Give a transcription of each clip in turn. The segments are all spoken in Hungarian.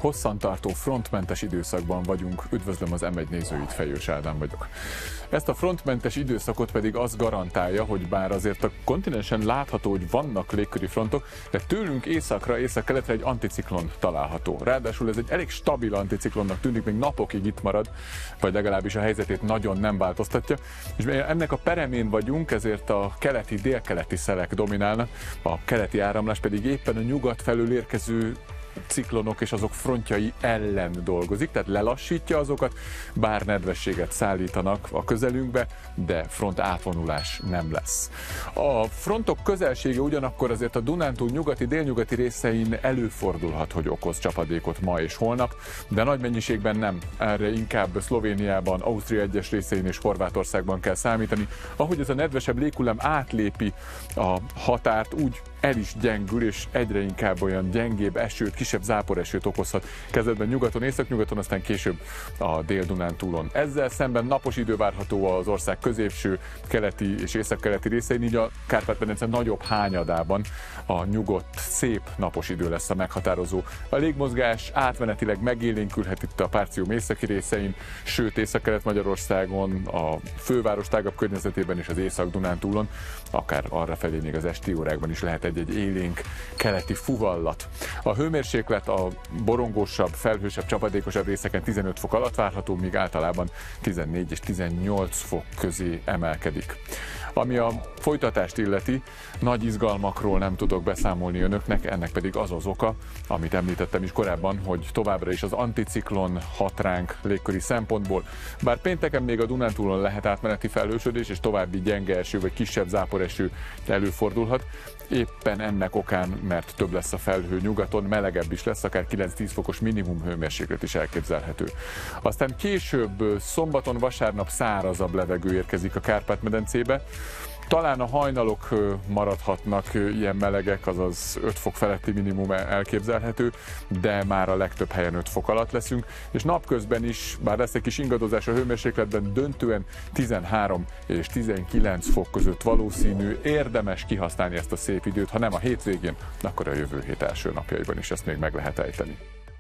Hosszantartó frontmentes időszakban vagyunk. Üdvözlöm az M1 nézőit, Fejős Ádám vagyok. Ezt a frontmentes időszakot pedig az garantálja, hogy bár azért a kontinensen látható, hogy vannak légköri frontok, de tőlünk északra, észak-keletre egy anticiklon található. Ráadásul ez egy elég stabil anticiklonnak tűnik, még napokig itt marad, vagy legalábbis a helyzetét nagyon nem változtatja. És ennek a peremén vagyunk, ezért a keleti, délkeleti szelek dominálnak, a keleti áramlás pedig éppen a nyugat felől érkező ciklonok és azok frontjai ellen dolgozik, tehát lelassítja azokat, bár nedvességet szállítanak a közelünkbe, de front átvonulás nem lesz. A frontok közelsége ugyanakkor azért a Dunántúl nyugati, délnyugati részein előfordulhat, hogy okoz csapadékot ma és holnap, de nagy mennyiségben nem. Erre inkább Szlovéniában, Ausztria egyes részein és Horvátországban kell számítani. Ahogy ez a nedvesebb léghullám átlépi a határt, úgy el is gyengül, és egyre inkább olyan gyengébb esőt, kisebb záporesőt okozhat. Kezdetben nyugaton, északnyugaton, aztán később a Dél-Dunántúlon. Ezzel szemben napos idő várható az ország középső, keleti és északkeleti részein, így a Kárpát-medence nagyobb hányadában a nyugodt, szép napos idő lesz a meghatározó. A légmozgás átmenetileg megélénkülhet itt a Párcium északi részein, sőt Észak-Kelet-Magyarországon, a főváros tágabb környezetében és az Észak-Dunántúlon, akár arrafelé még az esti órákban is lehet egy élénk keleti fuvallat. A hőmérséklet a borongósabb, felhősebb, csapadékosabb részeken 15 fok alatt várható, míg általában 14 és 18 fok közé emelkedik. Ami a folytatást illeti, nagy izgalmakról nem tudok beszámolni önöknek, ennek pedig az az oka, amit említettem is korábban, hogy továbbra is az anticiklon hat ránk légköri szempontból. Bár pénteken még a Dunántúlon lehet átmeneti felhősödés és további gyenge eső vagy kisebb záporeső előfordulhat, éppen ennek okán, mert több lesz a felhő nyugaton, melegebb is lesz, akár 9-10 fokos minimum hőmérséklet is elképzelhető. Aztán később, szombaton, vasárnap szárazabb levegő érkezik a Kárpát-medencébe. Talán a hajnalok maradhatnak ilyen melegek, azaz 5 fok feletti minimum elképzelhető, de már a legtöbb helyen 5 fok alatt leszünk, és napközben is, bár lesz egy kis ingadozás a hőmérsékletben, döntően 13 és 19 fok között valószínű, érdemes kihasználni ezt a szép időt, ha nem a hétvégén, akkor a jövő hét első napjaiban is ezt még meg lehet ejteni.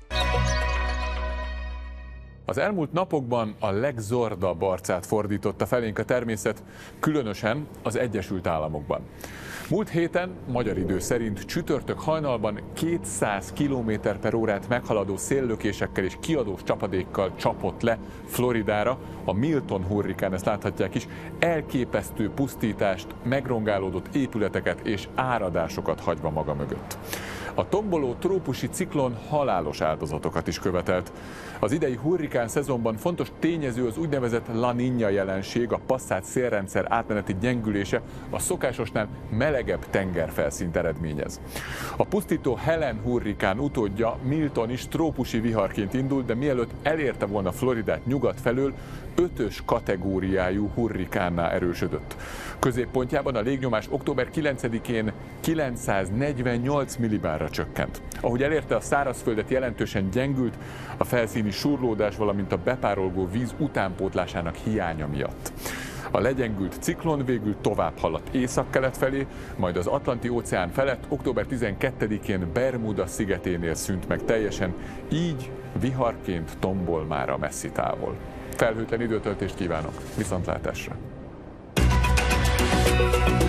Az elmúlt napokban a legzordabb arcát fordította felénk a természet, különösen az Egyesült Államokban. Múlt héten, magyar idő szerint csütörtök hajnalban 200 km/órát meghaladó széllökésekkel és kiadós csapadékkal csapott le Floridára a Milton hurrikán, ezt láthatják is, elképesztő pusztítást, megrongálódott épületeket és áradásokat hagyva maga mögött. A tomboló trópusi ciklon halálos áldozatokat is követelt. Az idei hurrikán szezonban fontos tényező az úgynevezett La Niña jelenség, a passzát szélrendszer átmeneti gyengülése, a szokásosnál melegebb tengerfelszínt eredményez. A pusztító Helen hurrikán utódja, Milton is trópusi viharként indult, de mielőtt elérte volna Floridát nyugat felől, 5-ös kategóriájú hurrikánná erősödött. Középpontjában a légnyomás október 9-én 948 millibárra csökkent. Ahogy elérte a szárazföldet, jelentősen gyengült a felszíni surlódás, valamint a bepárolgó víz utánpótlásának hiánya miatt. A legyengült ciklon végül tovább haladt északkelet felé, majd az Atlanti-óceán felett október 12-én Bermuda szigeténél szűnt meg teljesen, így viharként tombol már a messzi távol. Felhőtlen időtöltést kívánok, viszontlátásra!